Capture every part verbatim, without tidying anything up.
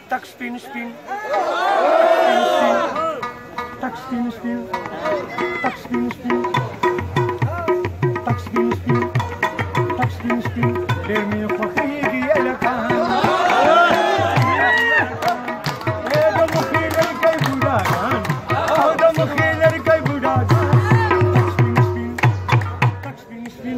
tak spin spin tak spin spin tak spin spin tak spin spin tak spin spin درمي خوخيجي يلكان هذا مخيل الكي بوداغان هذا مخيل الكي بوداغان tak spin spin tak spin spin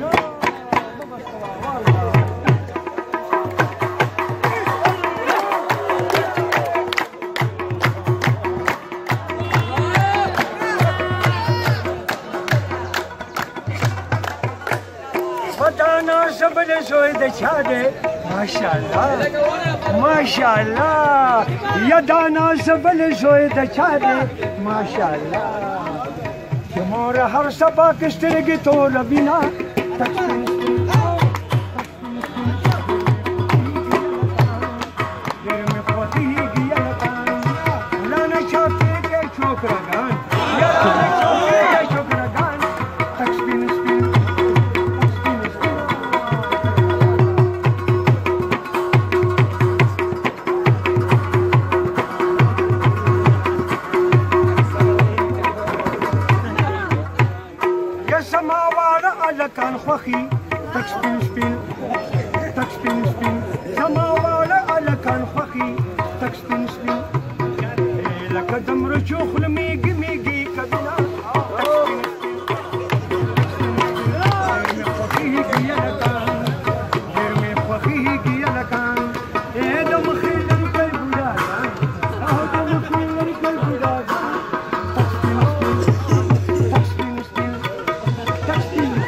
बताना सबने सोए दछादे माशाल्लाह माशाल्लाह या दाना सबने सोए दछादे माशाल्लाह जमोर हर सबा किस्तरगी तो रबिना लाना चाहते के छोकरा गान या लाना चाहते के छोकरा गान तक स्पिन स्पिन كان خوخي تك سبين سبين تك سبين سبين زما والا على كان خوخي تك سبين سبين لك دمر شوخ الميقي ميقي كبنا تك سبين سبين يرمي خوخي لكان يرمي خوخي لكان ايه دم خيل الكلب ولادان اه دم خيل الكلب ولادان تك سبين سبين تك سبين سبين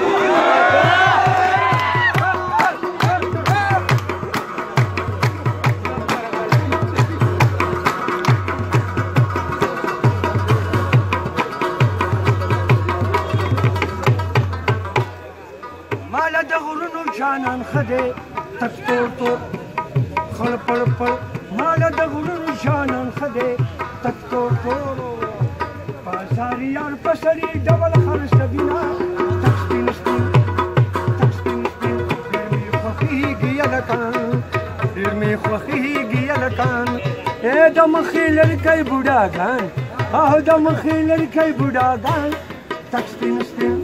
مالا دغرنو جانان خده تک تور تور خل پل پل مالا دغرنو جانان خده تک تور تور بازاری یار پسری ڈبل خرس بینا تک سپین سپین تک سپین سپین درمی خوخی گیا لکان درمی خوخی گیا لکان اے دم خیلر کئی بوداگان آہ دم خیلر کئی بوداگان تک سپین سپین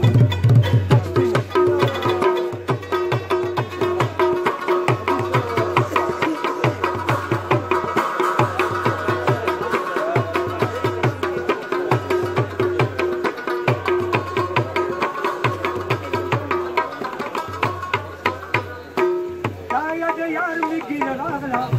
يا يا يا